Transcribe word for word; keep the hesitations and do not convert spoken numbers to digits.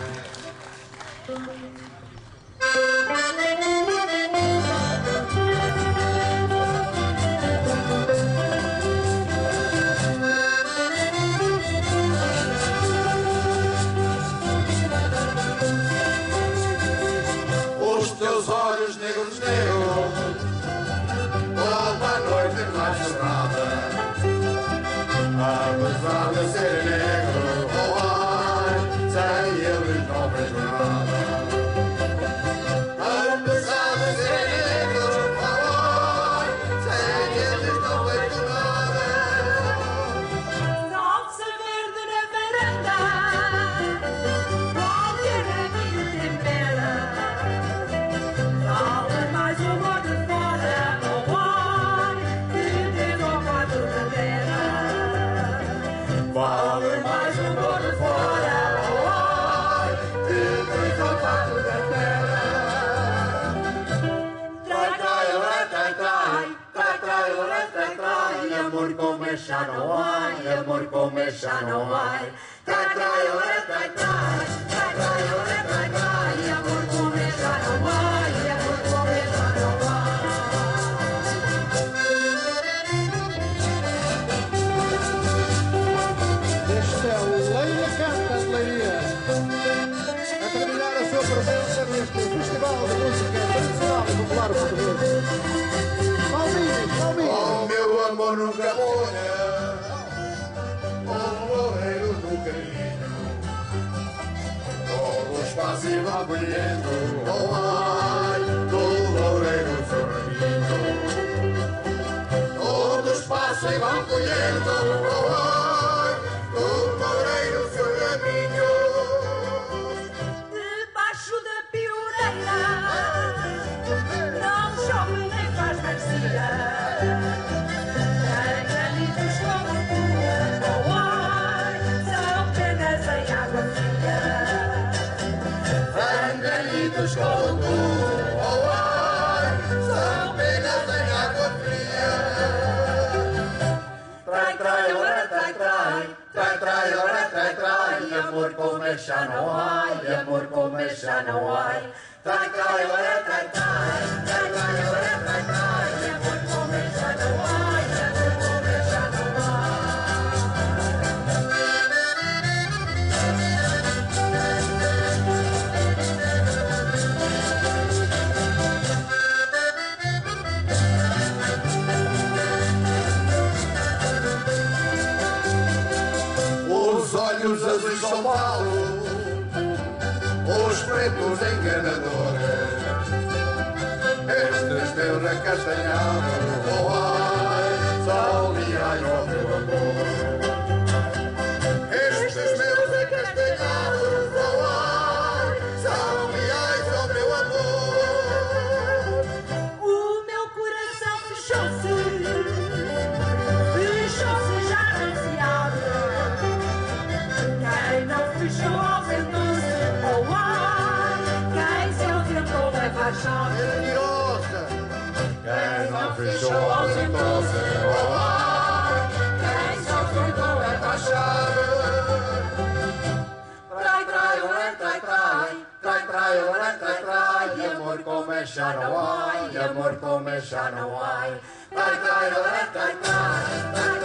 Os teus olhos negros, negros, como a noite mais cerrada, apesar de ser negro, oh ai, sem eles não vejo nada. Apesar de ser negro, oh ai, sem eles não vejo nada. Salsa verde na varanda, qualquer amigo tempera. Fala mais um amor de fora, oh ai, que Deus ao quadro da terra. Fala mais um amor de fora, oh ai, que Deus ao quadro da terra. Trai, trai, ora, trai, trai, trai, trai, ora, trai, trai, amor como é já não há, amor como é já não há. Trai, trai, ora, trai, trai, trai, trai, ora, trai, trai, amor como é já não há, amor como é já não há. Este é o Leila Canta de Leiria, a terminar a sua presença neste Festival de Música Tradicional e Popular Português. Palminhos, palminhos. Oh, meu amor nunca morre, oh, morreiro do carinho, todos passam e vão colhendo, oh, ai, do loureiro seu raminho. Todos passam e vão colhendo, oh, ai, do loureiro seu raminho. Debaixo da pioneira não chove nem faz mercia. Tem granitos como tu, oh ai, são penas em água fria. Angelitos como tu, oh ai, são penas em água fria. Trai, trai, ora, trai, trai, trai, trai, ora, trai, trai, amor como é já não há, amor como é já não há. Trai, trai, ora, trai, trai, trai, trai, ora, trai, trai, amor como é já não há, amor como é já não há. Os olhos azuis São Paulo, os pretos enganadores, estes teus acastanhados, oh ai, são leais ao teu amor. Estes meus acastanhados, oh ai, são leais ao meu amor. O meu coração fechou-se, fechou-se já não se abre. Quem não fechou ausentou-se, oh ai, quem se ausentou leva a chave. Mentirosa! Quem não fechou ausentou-se, oh ai, quem se ausentou leva a chave. Trai, trai, ora, trai, trai, trai, trai, ora, trai, trai, amor como é já não há, amor como é já não há. Trai, trai, ora, trai, trai, trai,